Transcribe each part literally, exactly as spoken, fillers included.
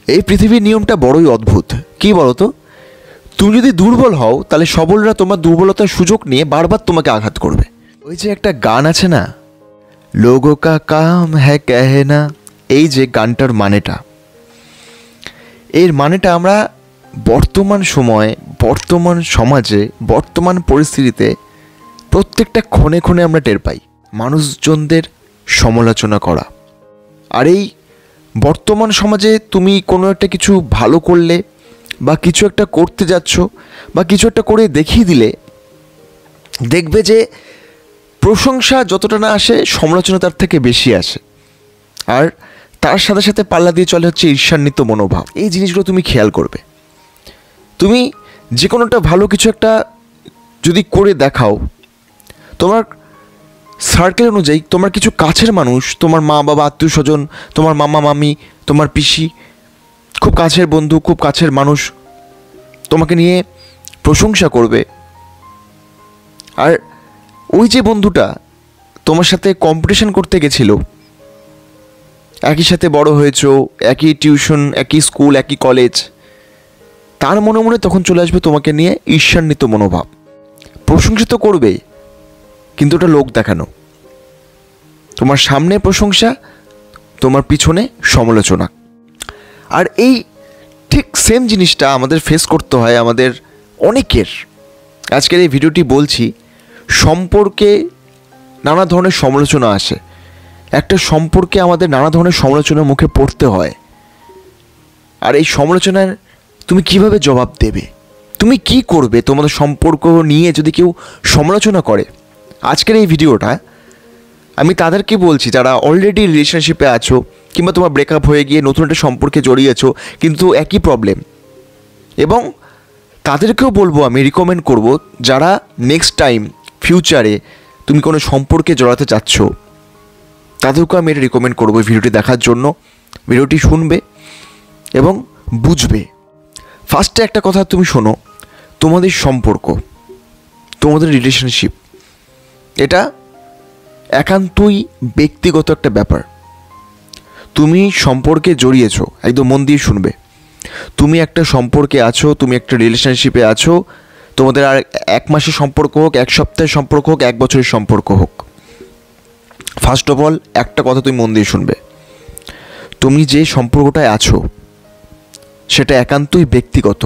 এই পৃথিবীর নিয়মটা বড়ই অদ্ভুত। কি বলতো, তুমি যদি দুর্বল হও তাহলে সবলরা তোমার দুর্বলতার সুযোগ নিয়ে বারবার তোমাকে আঘাত করবে। ওই যে একটা গান আছে না, লোগো কা কাম হ্যাঁ কহে না, এই যে গানটার মানেটা, এর মানেটা আমরা বর্তমান সময়ে, বর্তমান সমাজে, বর্তমান পরিস্থিতিতে প্রত্যেকটা ক্ষণে ক্ষণে আমরা টের পাই। মানুষজনদের সমালোচনা করা। আর এই বর্তমান সমাজে তুমি কোনো একটা কিছু ভালো করলে বা কিছু একটা করতে যাচ্ছ বা কিছু একটা করে দেখিয়ে দিলে, দেখবে যে প্রশংসা যতটা না আসে, সমালোচনা তার থেকে বেশি আসে। আর তার সাথে সাথে পাল্লা দিয়ে চলে হচ্ছে ঈর্ষান্বিত মনোভাব। এই জিনিসগুলো তুমি খেয়াল করবে। তুমি যে কোনো একটা ভালো কিছু একটা যদি করে দেখাও, তোমার সার্কেল অনুযায়ী তোমার কিছু কাছের মানুষ, তোমার মা বাবা, আত্মীয় স্বজন, তোমার মামা মামি, তোমার পিসি, খুব কাছের বন্ধু, খুব কাছের মানুষ তোমাকে নিয়ে প্রশংসা করবে। আর ওই যে বন্ধুটা তোমার সাথে কম্পিটিশন করতে গেছিল, একই সাথে বড় হয়েছো, একই টিউশন, একই স্কুল, একই কলেজ, তার মনে মনে তখন চলে আসবে তোমাকে নিয়ে ঈর্ষান্বিত মনোভাব। প্রশংসা তো করবে, কিন্তু ওটা লোক দেখানো। তোমার সামনে প্রশংসা, তোমার পিছনে সমালোচনা। আর এই ঠিক সেম জিনিসটা আমাদের ফেস করতে হয় আমাদের অনেকের। আজকের এই ভিডিওটি বলছি, সম্পর্কে নানা ধরনের সমালোচনা আসে। একটা সম্পর্কে আমাদের নানা ধরনের সমালোচনার মুখে পড়তে হয়। আর এই সমালোচনার তুমি কিভাবে জবাব দেবে, তুমি কি করবে তোমাদের সম্পর্ক নিয়ে যদি কেউ সমালোচনা করে? আজকের এই ভিডিওটা আমি তাদেরকে বলছি যারা অলরেডি রিলেশনশিপে আছো, কিংবা তোমার ব্রেকআপ হয়ে গিয়ে নতুন একটা সম্পর্কে জড়িয়েছো, কিন্তু একই প্রবলেম। এবং তাদেরকেও বলবো, আমি রিকমেন্ড করব, যারা নেক্সট টাইম ফিউচারে তুমি কোনো সম্পর্কে জড়াতে চাচ্ছ, তাদেরকেও আমি এটা রিকমেন্ড করবো ভিডিওটি দেখার জন্য। ভিডিওটি শুনবে এবং বুঝবে। ফার্স্টে একটা কথা তুমি শোনো, তোমাদের সম্পর্ক, তোমাদের রিলেশনশিপ, এটা একান্তই ব্যক্তিগত একটা ব্যাপার। তুমি সম্পর্কে জড়িয়েছো, একদম মন দিয়ে শুনবে। তুমি একটা সম্পর্কে আছো, তুমি একটা রিলেশনশিপে আছো, তোমাদের আর এক মাসের সম্পর্ক হোক, এক সপ্তাহের সম্পর্ক হোক, এক বছরের সম্পর্ক হোক, ফার্স্ট অফ অল একটা কথা তুমি মন দিয়ে শুনবে, তুমি যে সম্পর্কটায় আছো সেটা একান্তই ব্যক্তিগত।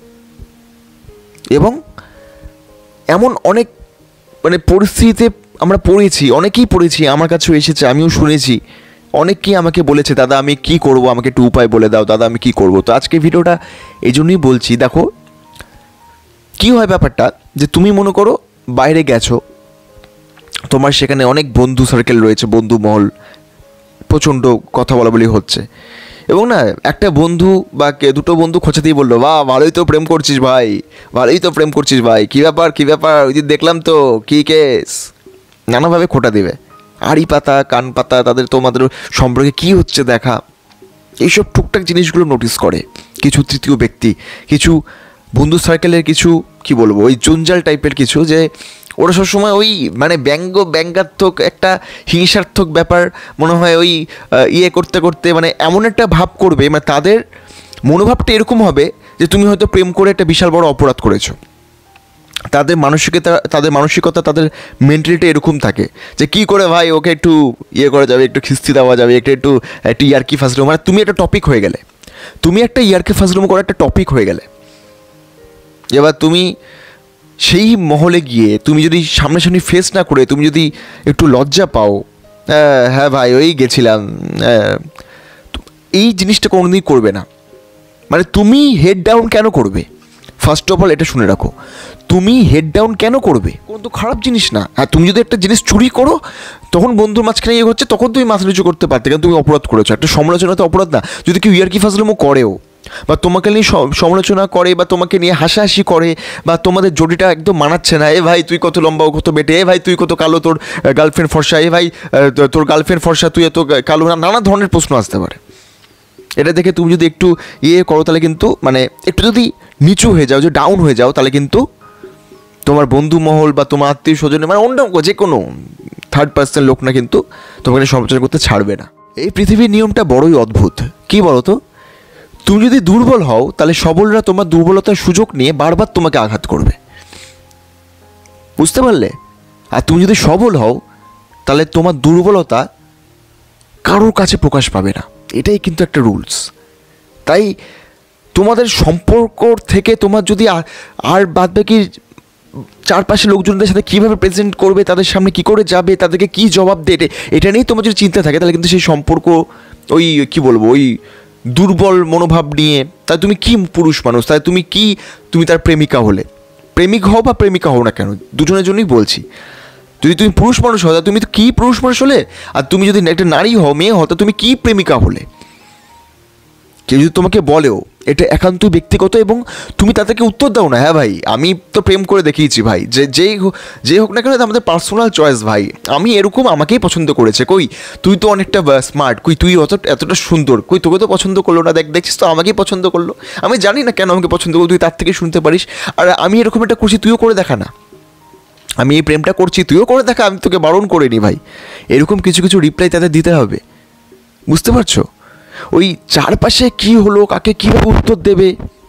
এবং এমন অনেক মানে পরিস্থিতিতে আমরা পড়েছি, অনেকেই পড়েছি, আমার কাছেও এসেছে, আমিও শুনেছি, অনেকেই আমাকে বলেছে, দাদা আমি কি করব, আমাকে একটু উপায় বলে দাও, দাদা আমি কি করব। তো আজকে ভিডিওটা এই জন্যই বলছি। দেখো কি হয় ব্যাপারটা, যে তুমি মনে করো বাইরে গেছো, তোমার সেখানে অনেক বন্ধু সার্কেল রয়েছে, বন্ধু মহল, প্রচণ্ড কথা বলা বলি হচ্ছে, এবং না একটা বন্ধু বা দুটো বন্ধু খোঁচা দিয়ে বললো, বাহ ভালোই তো প্রেম করছিস ভাই, ভালোই তো প্রেম করছিস ভাই, কী ব্যাপার কী ব্যাপার, ওই দিন দেখলাম তো, কী কেস, নানাভাবে খোঁটা দেবে, আড়ি পাতা কান পাতা, তাদের তোমাদের সম্পর্কে কী হচ্ছে দেখা, এইসব টুকটাক জিনিসগুলো নোটিস করে কিছু তৃতীয় ব্যক্তি, কিছু বন্ধু সার্কেলের কিছু কি বলবো, ওই জঞ্জাল টাইপের কিছু, যে ওরা সবসময় ওই মানে ব্যঙ্গ ব্যঙ্গাত্মক একটা হিংসার্থক ব্যাপার মনে হয় ওই ইয়ে করতে করতে মানে এমন একটা ভাব করবে, মানে তাদের মনোভাবটা এরকম হবে যে তুমি হয়তো প্রেম করে একটা বিশাল বড় অপরাধ করেছো। তাদের মানসিকতা তাদের মানসিকতা তাদের মেন্টালিটি এরকম থাকে যে কী করে ভাই ওকে একটু ইয়ে করা যাবে, একটু খিস্তি দেওয়া যাবে, একটু একটু একটু ইয়ার্কি ফাজলুম, মানে তুমি একটা টপিক হয়ে গেলে, তুমি একটা ইয়ার্কি ফাজলুম করা একটা টপিক হয়ে গেলে। এবার তুমি সেই মহলে গিয়ে তুমি যদি সামনাসামনি ফেস না করে তুমি যদি একটু লজ্জা পাও, হ্যাঁ ভাই ওই গেছিলাম, এই জিনিসটা কোনোদিনই করবে না। মানে তুমি হেড ডাউন কেন করবে? ফার্স্ট অফ অল এটা শুনে রাখো, তুমি হেড ডাউন কেন করবে? কোনো তো খারাপ জিনিস না। হ্যাঁ, তুমি যদি একটা জিনিস চুরি করো, তখন বন্ধুর মাঝখানে ইয়ে হচ্ছে, তখন তুমি মাথা নিচু করতে পারতে, কারণ তুমি অপরাধ করেছো। একটা সমালোচনা তো অপরাধ না। যদি কেউ ইয়ার্কি ফাজলামো করেও, বা তোমাকে নিয়ে সমালোচনা করে, বা তোমাকে নিয়ে হাসাহাসি করে, বা তোমাদের জুটিটা একদম মানাচ্ছে না, এ ভাই তুই কত লম্বা, ও কত বেটে, এ ভাই তুই কত কালো, তোর গার্লফ্রেন্ড ফর্সা, এ ভাই তোর গার্লফ্রেন্ড ফর্সা, তুই এত কালো, নানা ধরনের প্রশ্ন আসতে পারে। এটা দেখে তুমি যদি একটু ইয়ে করো, তাহলে কিন্তু মানে একটু যদি নিচু হয়ে যাও, যে ডাউন হয়ে যাও, তাহলে কিন্তু তোমার বন্ধু মহল বা তোমার আত্মীয় স্বজনে, মানে অন্য যে কোনো থার্ড পার্সন লোক না কিন্তু তোমাকে সমালোচনা করতে ছাড়বে না। এই পৃথিবীর নিয়মটা বড়ই অদ্ভুত। কি বলো তো, তুমি যদি দুর্বল হও তাহলে সবলরা তোমার দুর্বলতার সুযোগ নিয়ে বারবার তোমাকে আঘাত করবে, বুঝতে পারলে? আর তুমি যদি সবল হও তাহলে তোমার দুর্বলতা কারোর কাছে প্রকাশ পাবে না, এটাই কিন্তু একটা রুলস। তাই তোমাদের সম্পর্ক থেকে তোমার যদি আর বাদ বাকি চারপাশে লোকজনদের সাথে কীভাবে প্রেজেন্ট করবে, তাদের সামনে কী করে যাবে, তাদেরকে কী জবাব দেবে, এটা নিয়েই তোমার যদি চিন্তা থাকে তাহলে কিন্তু সেই সম্পর্ক ওই কী বলবো ওই দুর্বল মনোভাব নিয়ে, তাই তুমি কি পুরুষ মানুষ, তাই তুমি কি তুমি তার প্রেমিকা হলে? প্রেমিক হও বা প্রেমিকা হও না কেন, দুজনের জন্যই বলছি, যদি তুমি পুরুষ মানুষ হও তা তুমি তো কী পুরুষ মানুষ হলে, আর তুমি যদি একটা নারী হও, মেয়ে হও, তা তুমি কি প্রেমিকা হলে? কেউ যদি তোমাকে বলেও এটা একান্তই ব্যক্তিগত এবং তুমি তাদেরকে উত্তর দাও না, হ্যাঁ ভাই আমি তো প্রেম করে দেখিয়েছি ভাই, যে যেই যেই হোক না কেন আমাদের পার্সোনাল চয়েস ভাই, আমি এরকম আমাকেই পছন্দ করেছে, কই তুই তো অনেকটা স্মার্ট, কই তুই অত এতটা সুন্দর, কই তোকে তো পছন্দ করলো না, দেখ দেখছিস তো আমাকেই পছন্দ করলো, আমি জানি না কেন আমাকে পছন্দ করলো, তুই তার থেকে শুনতে পারিস, আর আমি এরকম একটা করছি তুইও করে দেখা না, আমি এই প্রেমটা করছি তুইও করে দেখা, আমি তোকে বারণ করিনি ভাই, এরকম কিছু কিছু রিপ্লাই তাদের দিতে হবে, বুঝতে পারছো? ওই চারপাশে কি হলো, কাকে কীভাবে উত্তর দেবে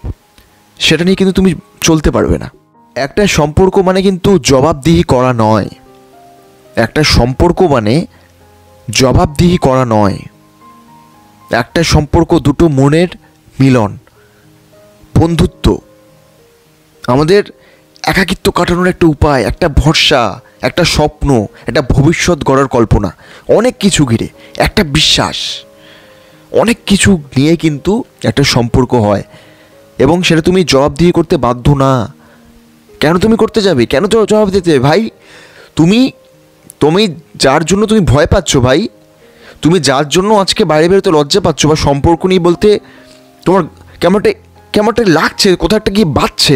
সেটা নিয়ে কিন্তু তুমি চলতে পারবে না। একটা সম্পর্ক মানে কিন্তু জবাবদিহি করা নয়, একটা সম্পর্ক মানে জবাবদিহি করা নয়, একটা সম্পর্ক দুটো মনের মিলন, বন্ধুত্ব, আমাদের একাকিত্ব কাটানোর একটা উপায়, একটা ভরসা, একটা স্বপ্ন, একটা ভবিষ্যৎ গড়ার কল্পনা, অনেক কিছু ঘিরে একটা বিশ্বাস, অনেক কিছু নিয়ে কিন্তু একটা সম্পর্ক হয় এবং সেটা তুমি জবাবদিহি করতে বাধ্য না। কেন তুমি করতে যাবে, কেন তো জবাব দিতে ভাই? তুমি তুমি যার জন্য তুমি ভয় পাচ্ছ ভাই, তুমি যার জন্য আজকে বাইরে বেরোতে লজ্জা পাচ্ছ বা সম্পর্ক নিয়ে বলতে তোমার কেমনটা কেমনটা লাগছে, কোথাও একটা গিয়ে বাজছে,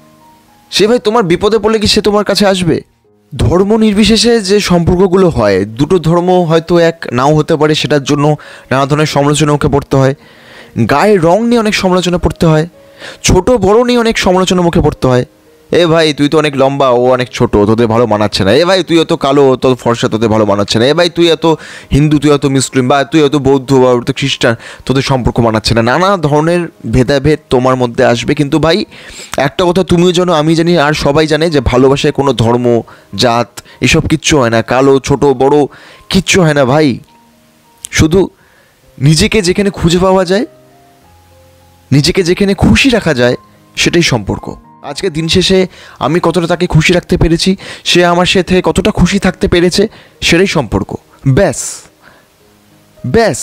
সে ভাই তোমার বিপদে পড়লে কি সে তোমার কাছে আসবে? ধর্ম নির্বিশেষে যে সম্পর্কগুলো হয়, দুটো ধর্ম হয়তো এক নাও হতে পারে, সেটার জন্য নানা ধরনের সমালোচনা মুখে পড়তে হয়, গায়ের রং নিয়ে অনেক সমালোচনা পড়তে হয়, ছোট বড় নিয়ে অনেক সমালোচনা মুখে পড়তে হয়, এ ভাই তুই তো অনেক লম্বা, ও অনেক ছোট, তোদের ভালো মানাচ্ছে না, এ ভাই তুই এত কালো, তোর ফর্সা, তোদের ভালো মানাচ্ছে না, এ ভাই তুই এত হিন্দু, তুই এত মুসলিম, বা তুই এত বৌদ্ধ বা তো খ্রিস্টান, তোদের সম্পর্ক মানাচ্ছে না, নানা ধরনের ভেদাভেদ তোমার মধ্যে আসবে। কিন্তু ভাই একটা কথা তুমিও জানো, আমি জানি, আর সবাই জানে যে ভালোবাসায় কোনো ধর্ম, জাত এসব কিচ্ছু হয় না, কালো ছোট বড় কিচ্ছু হয় না ভাই, শুধু নিজেকে যেখানে খুঁজে পাওয়া যায়, নিজেকে যেখানে খুশি রাখা যায় সেটাই সম্পর্ক। আজকে দিন শেষে আমি কতটা তাকে খুশি রাখতে পেরেছি, সে আমার সাথে কতটা খুশি থাকতে পেরেছে, সেটাই সম্পর্ক, ব্যাস ব্যাস।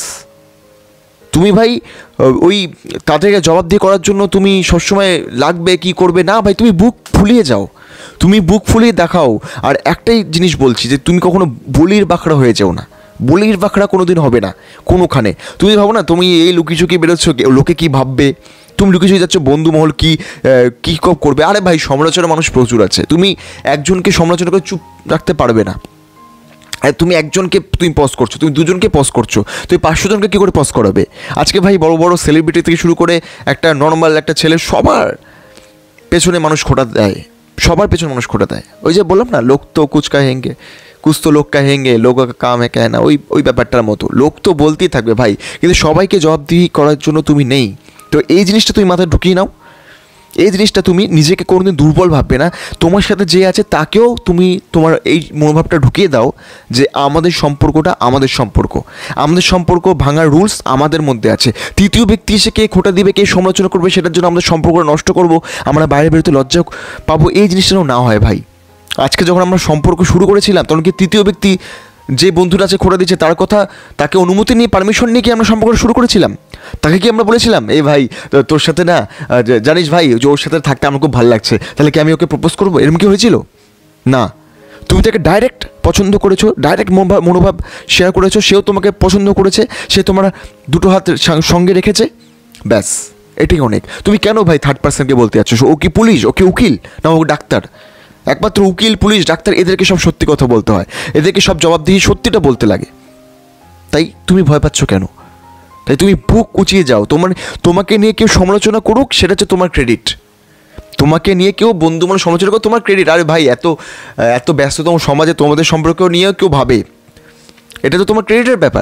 তুমি ভাই ওই তাদেরকে জবাবদিহি করার জন্য তুমি সবসময় লাগবে কি করবে না ভাই, তুমি বুক ফুলিয়ে যাও, তুমি বুক ফুলিয়ে দেখাও। আর একটাই জিনিস বলছি যে তুমি কখনো বলির বাঁকড়া হয়ে যাও না, বলির বাঁকড়া কোনো দিন হবে না কোনোখানে। তুমি ভাবো না তুমি এই লুকিয়ে চুকিয়ে বেরোচ্ছ, লোকে কী ভাববে, তুমি লুকিয়ে চুকিয়ে যাচ্ছ, বন্ধুমহল কী কী কব করবে, আরে ভাই সমালোচনা মানুষ প্রচুর আছে, তুমি একজনকে সমালোচনা করে চুপ রাখতে পারবে না। তুমি একজনকে তুমি পজ করছো, তুমি দুজনকে পজ করছো, তুমি পাঁচশো জনকে কী করে পজ করাবে? আজকে ভাই বড় বড় সেলিব্রিটি থেকে শুরু করে একটা নর্মাল একটা ছেলে, সবার পেছনে মানুষ খোটা দেয়, সবার পেছনে মানুষ খোটা দেয়। ওই যে বললাম না, লোক তো কুচকা হেঙ্গে, কুছ তো লোক কাহেঙ্গে, লোক কাম হ্যাঁ কেন, ওই ওই ব্যাপারটার মতো। লোক তো বলতেই থাকবে ভাই, কিন্তু সবাইকে জবাবদিহি করার জন্য তুমি নেই। তো এই জিনিসটা তুমি মাথায় ঢুকিয়ে নাও, এই জিনিসটা তুমি নিজেকে কোনোদিন দুর্বল ভাববে না, তোমার সাথে যে আছে তাকেও তুমি তোমার এই মনোভাবটা ঢুকিয়ে দাও যে আমাদের সম্পর্কটা আমাদের সম্পর্ক, আমাদের সম্পর্ক ভাঙার রুলস আমাদের মধ্যে আছে। তৃতীয় ব্যক্তি এসে কে খোটা দিবে, কে সমালোচনা করবে, সেটার জন্য আমাদের সম্পর্কটা নষ্ট করব, আমরা বাইরে বেরোতে লজ্জা পাবো, এই জিনিসটাও না হয় ভাই। আজকে যখন আমরা সম্পর্ক শুরু করেছিলাম তখন কি তৃতীয় ব্যক্তি যে বন্ধুরা আছে খোটা দিচ্ছে তার কথা, তাকে অনুমতি নিয়ে পারমিশন নিয়ে কি আমরা সম্পর্কটা শুরু করেছিলাম? তাকে কি আমরা বলেছিলাম এই ভাই তোর সাথে না, জানিস ভাই যে ওর সাথে থাকতে আমার খুব ভালো লাগছে, তাহলে কি আমি ওকে প্রপোজ করবো? এরকম কি হয়েছিল? না, তুমি তাকে ডাইরেক্ট পছন্দ করেছো, ডাইরেক্ট মনোভাব শেয়ার করেছো, সেও তোমাকে পছন্দ করেছে, সে তোমার দুটো হাত সঙ্গে রেখেছে, ব্যাস এটাই অনেক। তুমি কেন ভাই থার্ড পার্সনকে বলতে যাচ্ছ? ও কি পুলিশ, ও কি উকিল, না ও ডাক্তার? একমাত্র উকিল, পুলিশ, ডাক্তার এদেরকে সব সত্যি কথা বলতে হয়, এদেরকে সব জবাবদিহি সত্যিটা বলতে লাগে। তাই তুমি ভয় পাচ্ছ কেন? তাই তুমি বুক উঁচিয়ে যাও। তোমার তোমাকে নিয়ে কেউ সমালোচনা করুক সেটা হচ্ছে তোমার ক্রেডিট, তোমাকে নিয়ে কেউ বন্ধু মানে সমালোচনা করুক তোমার ক্রেডিট। আরে ভাই এত এত ব্যস্ততম সমাজে তোমাদের সম্পর্ক নিয়েও কেউ ভাবে, এটা তো তোমার ক্রেডিটের ব্যাপার।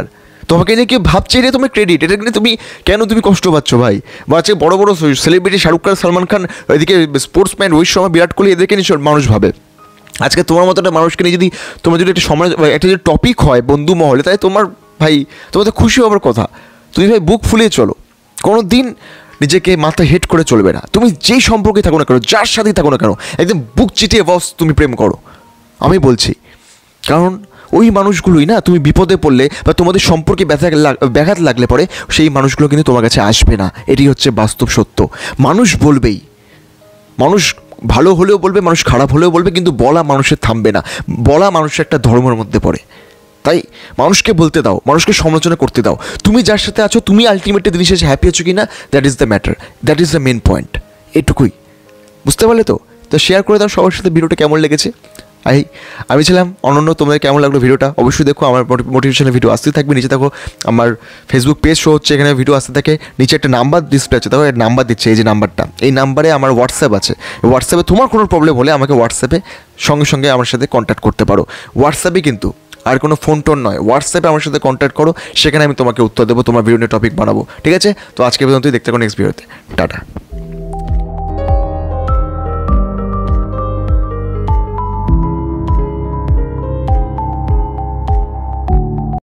তোমাকে নিয়ে কেউ ভাবছে এটা তোমার ক্রেডিট, এটা নিয়ে তুমি কেন তুমি কষ্ট পাচ্ছ ভাই? বা আজকে বড় বড় সেলিব্রিটি শাহরুখ খান, সালমান খান, এদিকে স্পোর্টসম্যান রোহিত শর্মা, বিরাট কোহলি, এদেরকে নিয়ে মানুষ ভাবে। আজকে তোমার মতো একটা মানুষকে নিয়ে যদি তোমার যদি একটা সমাজ একটা যদি টপিক হয় বন্ধু মহলে, তাই তোমার ভাই তোমার তো খুশি হবার কথা। তুমি ভাই বুক ফুলিয়ে চলো, কোনো দিন নিজেকে মাথা হেট করে চলবে না। তুমি যেই সম্পর্কে থাকো না কেন, যার সাথেই থাকো না কেন, একদম বুক চিটিয়ে বস তুমি প্রেম করো, আমি বলছি। কারণ ওই মানুষগুলোই না তুমি বিপদে পড়লে বা তোমাদের সম্পর্কে ব্যথা ব্যাঘাত লাগলে পরে সেই মানুষগুলো কিন্তু তোমার কাছে আসবে না। এটি হচ্ছে বাস্তব সত্য। মানুষ বলবেই, মানুষ ভালো হলেও বলবে, মানুষ খারাপ হলেও বলবে, কিন্তু বলা মানুষের থামবে না। বলা মানুষের একটা ধর্মের মধ্যে পড়ে। তাই মানুষকে বলতে দাও, মানুষকে সমালোচনা করতে দাও। তুমি যার সাথে আছো, তুমি আলটিমেটলি দিন শেষে হ্যাপি আছো কি না, that is the matter, that is the main point. এটুকুই, বুঝতে পারলে তো? তো শেয়ার করে দাও সবার সাথে ভিডিওটা কেমন লেগেছে। আই আমি ছিলাম অনন্য, তোমাদের কেমন লাগলো ভিডিওটা অবশ্যই দেখো। আমার মোটিভেশনের ভিডিও আসতে থাকবে। নিচে দেখো আমার ফেসবুক পেজ শো হচ্ছে, এখানে ভিডিও আসতে থাকে। নিচে একটা নাম্বার ডিসপ্লে আছে, দেখো নাম্বার দিচ্ছে, এই যে নাম্বারটা, এই নাম্বারে আমার হোয়াটসঅ্যাপ আছে। হোয়াটসঅ্যাপে তোমার কোনো প্রবলেম হলে আমাকে হোয়াটসঅ্যাপে সঙ্গে সঙ্গে আমার সাথে কন্ট্যাক্ট করতে পারো। হোয়াটসঅ্যাপে কিন্তু, আর কোনো ফোন টোন নয়, হোয়াটসঅ্যাপে আমার সাথে কন্ট্যাক্ট করো, সেখানে আমি তোমাকে উত্তর দেবো, তোমার ভিডিও নিয়ে টপিক বানাবো, ঠিক আছে? তো আজকে পর্যন্তই, দেখতে থাকো নেক্সট ভিডিওতে। টাটা।